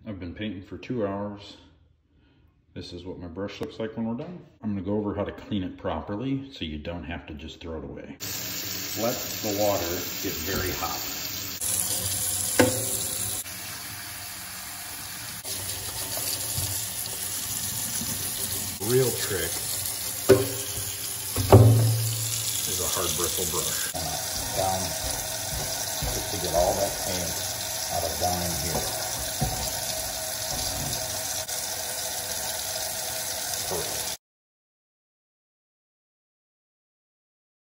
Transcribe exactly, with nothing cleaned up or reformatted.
I've been painting for two hours. This is what my brush looks like when we're done. I'm gonna go over how to clean it properly so you don't have to just throw it away. Let the water get very hot. Real trick is a hard bristle brush. Down, just to get all that paint out of down in here.